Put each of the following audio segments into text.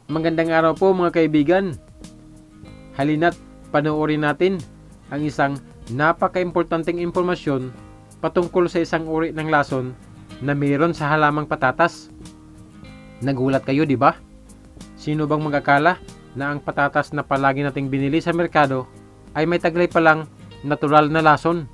Magandang araw po mga kaibigan. Halina't panoorin natin ang isang napaka-importanteng impormasyon patungkol sa isang uri ng lason na mayroon sa halamang patatas. Nagulat kayo, di ba? Sino bang mag-akala na ang patatas na palagi nating binili sa merkado ay may taglay palang natural na lason?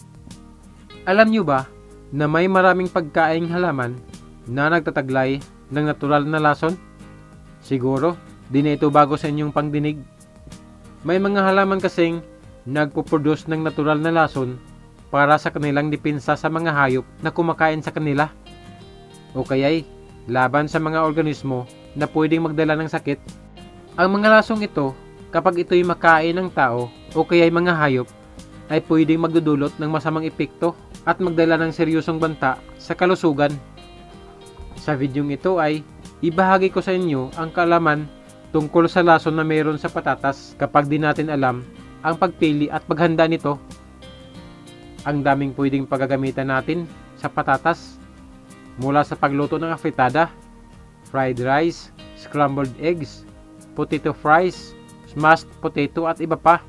Alam nyo ba na may maraming pagkaing halaman na nagtataglay ng natural na lason? Siguro, di na ito bago sa inyong pangdinig. May mga halaman kasing nagpo-produce ng natural na lason para sa kanilang depensa sa mga hayop na kumakain sa kanila. O kaya'y laban sa mga organismo na pwedeng magdala ng sakit. Ang mga lasong ito, kapag ito'y makain ng tao o kaya'y mga hayop, ay pwedeng magdudulot ng masamang epekto at magdala ng seryosong banta sa kalusugan. Sa videong ito ay ibahagi ko sa inyo ang kaalaman tungkol sa lason na mayroon sa patatas kapag di natin alam ang pagpili at paghanda nito. Ang daming pwedeng paggagamitan natin sa patatas, mula sa pagluto ng afritada, fried rice, scrambled eggs, potato fries, smashed potato at iba pa.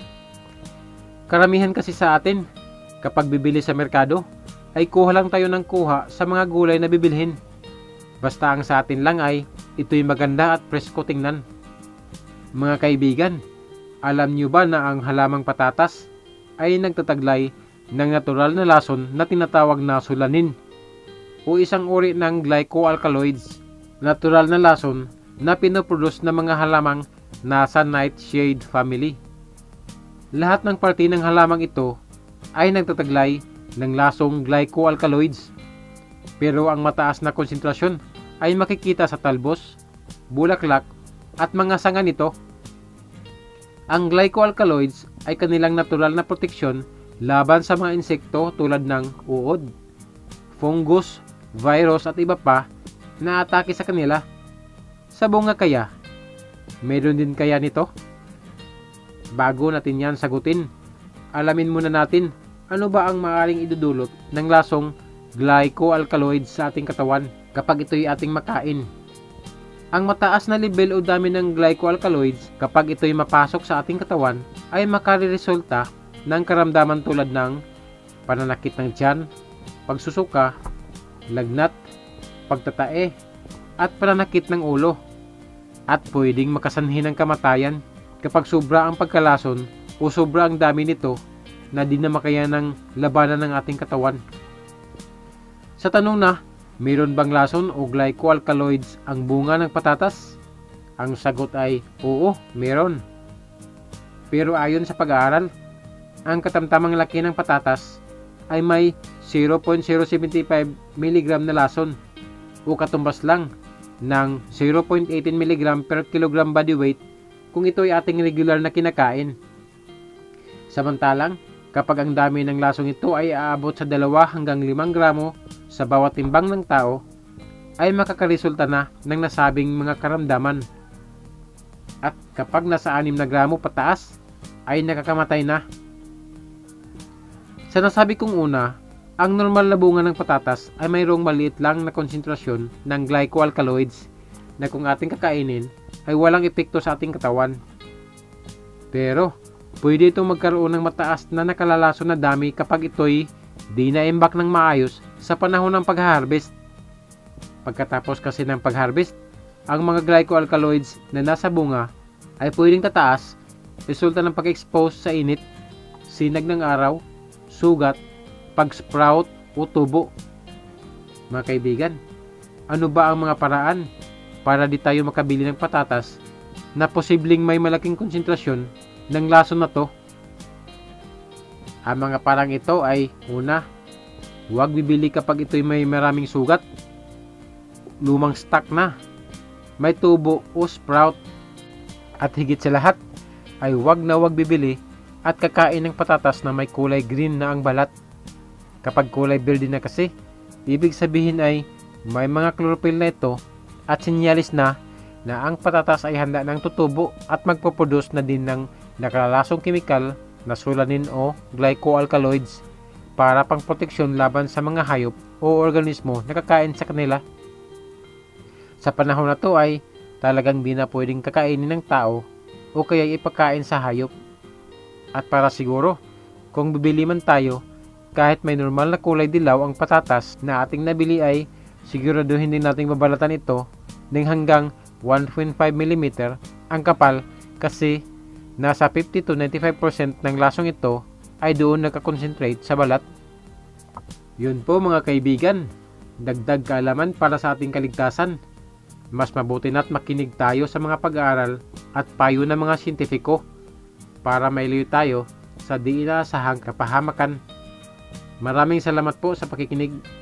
Karamihan kasi sa atin, kapag bibili sa merkado, ay kuha lang tayo ng kuha sa mga gulay na bibilhin. Basta ang sa atin lang ay ito'y maganda at presko tingnan. Mga kaibigan, alam nyo ba na ang halamang patatas ay nagtataglay ng natural na lason na tinatawag na solanin o isang uri ng glycoalkaloids, natural na lason na pinoproduce ng mga halamang nasa nightshade family. Lahat ng parte ng halamang ito ay nagtataglay ng lasong glycoalkaloids, pero ang mataas na konsentrasyon ay makikita sa talbos, bulaklak at mga sanga nito. Ang glycoalkaloids ay kanilang natural na proteksyon laban sa mga insekto tulad ng uod, fungus, virus at iba pa na atake sa kanila. Sa bunga kaya, mayroon din kaya nito? Bago natin yan sagutin, alamin muna natin ano ba ang maaaring idudulot ng lasong glycoalkaloids sa ating katawan kapag ito'y ating makain. Ang mataas na level o dami ng glycoalkaloids kapag ito'y mapasok sa ating katawan ay makariresulta ng karamdaman tulad ng pananakit ng tiyan, pagsusuka, lagnat, pagtatae, at pananakit ng ulo. At pwedeng makasanhi ng kamatayan kapag sobra ang pagkalason o sobra ang dami nito na di na makaya ng labanan ng ating katawan. Sa tanong na, mayroon bang lason o glycoalkaloids ang bunga ng patatas? Ang sagot ay oo, mayroon. Pero ayon sa pag-aaral, ang katamtamang laki ng patatas ay may 0.075 mg na lason o katumbas lang ng 0.18 mg per kilogram body weight kung ito ay ating regular na kinakain. Samantalang, kapag ang dami ng lasong ito ay aabot sa 2 hanggang 5 gramo sa bawat timbang ng tao, ay makakaresulta na ng nasabing mga karamdaman. At kapag nasa 6 na gramo pataas, ay nakakamatay na. Sa nasabi kong una, ang normal na bunga ng patatas ay mayroong maliit lang na konsentrasyon ng glycoalkaloids na kung ating kakainin ay walang epekto sa ating katawan. Pero, pwede itong magkaroon ng mataas na nakalalason na dami kapag ito'y di na-imbak ng maayos sa panahon ng pag-harvest. Pagkatapos kasi ng pag-harvest, ang mga glycoalkaloids na nasa bunga ay pwedeng tataas resulta ng pag-expose sa init, sinag ng araw, sugat, pag-sprout o tubo. Mga kaibigan, ano ba ang mga paraan para di tayo makabili ng patatas na posibleng may malaking konsentrasyon ng lason na to? Ang mga parang ito ay una, huwag bibili kapag ito'y may maraming sugat, lumang stock na, may tubo o sprout, at higit sa lahat ay huwag bibili at kakain ng patatas na may kulay green na ang balat. Kapag kulay berde na kasi, ibig sabihin ay may mga chlorophyll na ito at sinyalis na ang patatas ay handa ng tutubo at magpoproduce na din ng nakalalasong kemikal na solanin o glycoalkaloids para pang proteksyon laban sa mga hayop o organismo na kakain sa kanila. Sa panahon na to ay talagang di na pwedeng kakainin ng tao o kaya ipakain sa hayop. At para siguro, kung bibili man tayo, kahit may normal na kulay dilaw ang patatas na ating nabili ay siguraduhin din nating babalatan ito ng hanggang 1.5 mm ang kapal kasi nasa 50 to 95% ng lasong ito ay doon nakakonsentrate sa balat. Yun po mga kaibigan, dagdag kaalaman para sa ating kaligtasan. Mas mabuti na't makinig tayo sa mga pag-aaral at payo ng mga siyentipiko para mailayo tayo sa di inaasahang kapahamakan. Maraming salamat po sa pakikinig.